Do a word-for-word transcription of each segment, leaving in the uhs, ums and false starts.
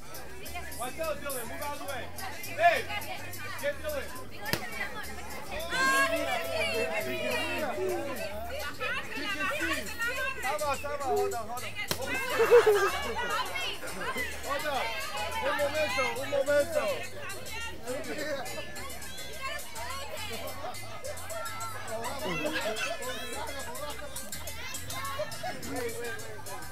Watch out, Dylan. Move out of the way. Hey, get Dylan. Time out, time out. Hold on, hold on. Hold on. Un momento, un momento. Wait, wait, wait.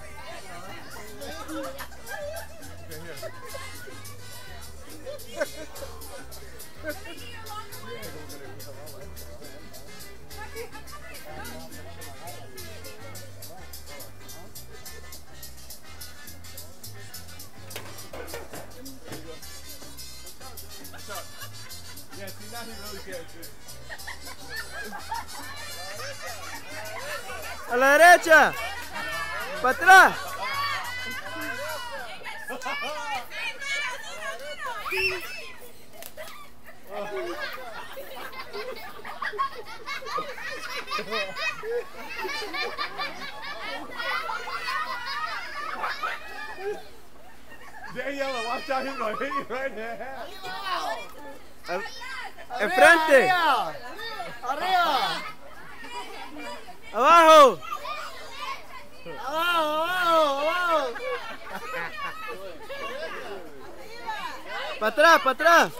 Yeah, see, now he really gets it. A la derecha. Para atrás. Daniela, watch out, he's gonna hit you right there. Enfrente. Arriba. Abajo. Abajo, abajo, abajo. Para atrás, para atrás.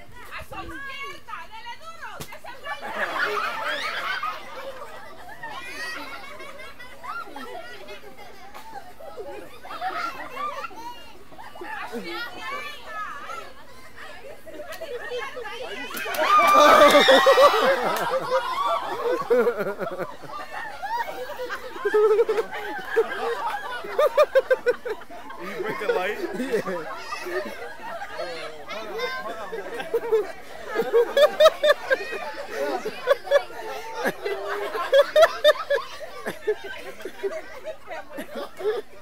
Did you break the light? Yeah.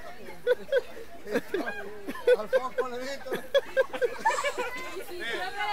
Al foco le meto.